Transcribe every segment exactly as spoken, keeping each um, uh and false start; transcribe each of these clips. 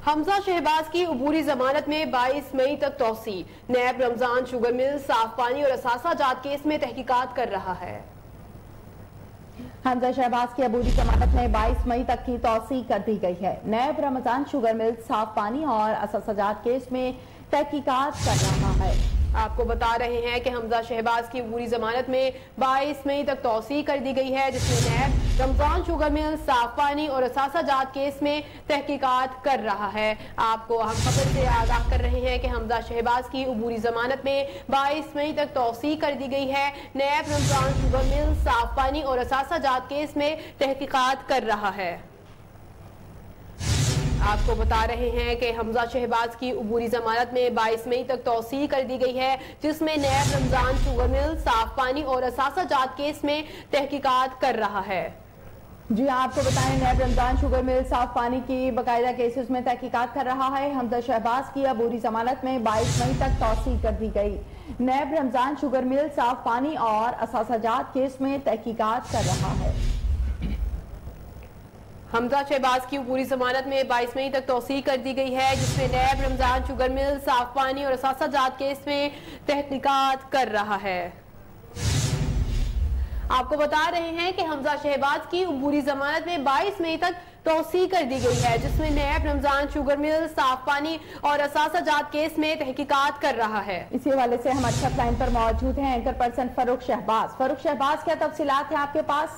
حمزہ شہباز کی عبوری ضمانت میں بائیس مئی تک توسیع۔ نیب رمضان شوگر مل صاف پانی اور اثاثہ جات کیس میں تحقیقات کر رہا ہے۔ حمزہ شہباز کی عبوری ضمانت میں بائیس مئی تک کی توسیع کر دی گئی ہے۔ نیب رمضان شوگر مل صاف پانی اور اثاثہ جات کیس میں تحقیقات کر رہا ہے۔ آپ کو بتا رہے ہیں کہ حمزہ شہباز کی عبوری ضمانت میں بائیس مئی تک توسیع کر دی گئی ہے، جس میں نیب رمضان شوگر مل صاف پانی اور اثاثہ جات کیس میں تحقیقات کر رہا ہے۔ آپ کو ہم خبر سے آگاہ کر رہے ہیں کہ حمزہ شہباز کی عبوری ضمانت میں بائیس مئی تک توسیع کر دی گئی ہے۔ نیب رمضان شوگر مل صاف پانی اور اثاثہ جات کیس میں تحقیقات کر رہا ہے۔ آپ کو بتا رہے ہیں کہ حمزہ شہباز کی عبوری ضمانت میں بائیس مئی تک توسیع کر دی گئی ہے، جس میں نیب رمضان شوگر مل صاف پانی اور اثاثہ جات کیس میں تحقیقات کر رہا ہے۔ جی آپ کو بتائیں، نیب رمضان شوگر مل صاف پانی کی باقاعدہ کیسز میں تحقیقات کر رہا ہے۔ حمزہ شہباز کی عبوری ضمانت میں بائیس مئی تک توسیع کر دی گئی۔ نیب رمضان شوگر مل صاف پانی اور اثاثہ جات کیس میں تحقیقات کر رہا ہے۔ حمزہ شہباز کی عبوری ضمانت میں بائیس مئی تک توسیع کر دی گئی ہے، جس میں نیب رمضان شوگر مل صاف پانی اور اثاثہ جات کیس میں تحقیقات کر رہا ہے۔ آپ کو بتا رہے ہیں کہ حمزہ شہباز کی عبوری ضمانت میں بائیس مئی تک توسیع کر دی گئی ہے، جس میں نیب رمضان شوگر مل صاف پانی اور اثاثہ جات کیس میں تحقیقات کر رہا ہے۔ اسی حوالے سے ہمارے ساتھ لائن پر موجود ہیں اینکر پرسن فاروق شہباز۔ فاروق شہباز، کیا تفصیلات ہیں آپ کے پاس؟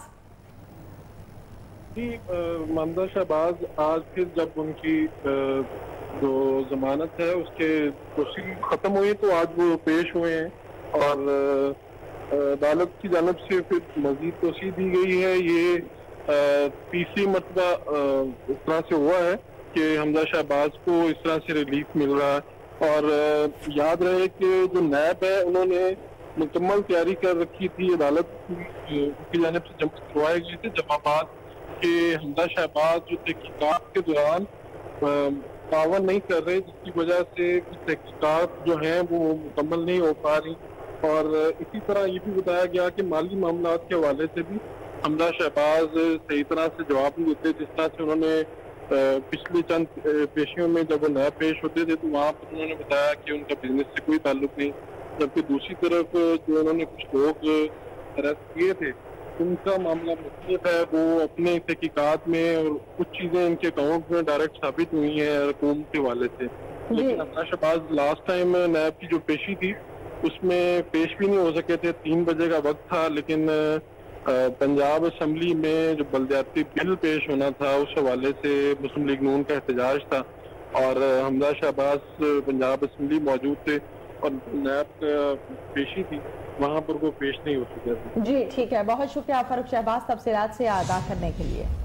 جی، حمزہ شہباز آج پھر جب ان کی جو ضمانت ہے اس کے توسیع ختم ہوئی تو آج وہ پیش ہوئے ہیں اور عدالت کی جانب سے پھر مزید توسیع دی گئی ہے۔ یہ تیسری مرتبہ اس طرح سے ہوا ہے کہ حمزہ شہباز کو اس طرح سے ریلیف مل رہا ہے، اور یاد رہے کہ جو نیب ہے انہوں نے مکمل تیاری کر رکھی تھی، عدالت کی جانب سے جمع کروائے گئے تھے جوابات کہ حمزہ شہباز جو تحقیقات کے دوران تعاون نہیں کر رہے، جس کی وجہ سے تحقیقات جو ہیں وہ مکمل نہیں ہو پا رہی، اور اسی طرح یہ بھی بتایا گیا کہ مالی معاملات کے حوالے سے بھی حمزہ شہباز صحیح طرح سے جواب نہیں دیتے، جس طرح سے انہوں نے پچھلی چند پیشیوں میں جب وہ نیا پیش ہوتے تھے تو وہاں پر انہوں نے بتایا کہ ان کا بزنس سے کوئی تعلق نہیں، جبکہ دوسری طرف جو انہوں نے کچھ لوگ اریسٹ کیے تھے ان کا معاملہ مختلف ہے، وہ اپنے تحقیقات میں اور کچھ چیزیں ان کے اکاؤنٹ میں ڈائریکٹ ثابت ہوئی ہیں حکومت کے حوالے سے، لیکن Hamza Shahbaz last time NAB کی جو پیشی تھی اس میں پیش بھی نہیں ہو سکے تھے۔ تین بجے کا وقت تھا، لیکن پنجاب اسمبلی میں جو بلدیاتی بل پیش ہونا تھا اس حوالے سے مسلم لیگ نون کا احتجاج تھا، اور حمزہ شہباز پنجاب اسمبلی موجود تھے اور نیب پیشی تھی، وہاں پر وہ پیش نہیں ہو سکے تھے۔ جی ٹھیک ہے، بہت شکریہ فاروق شہباز تفصیلات سے آگاہ کرنے کے لیے۔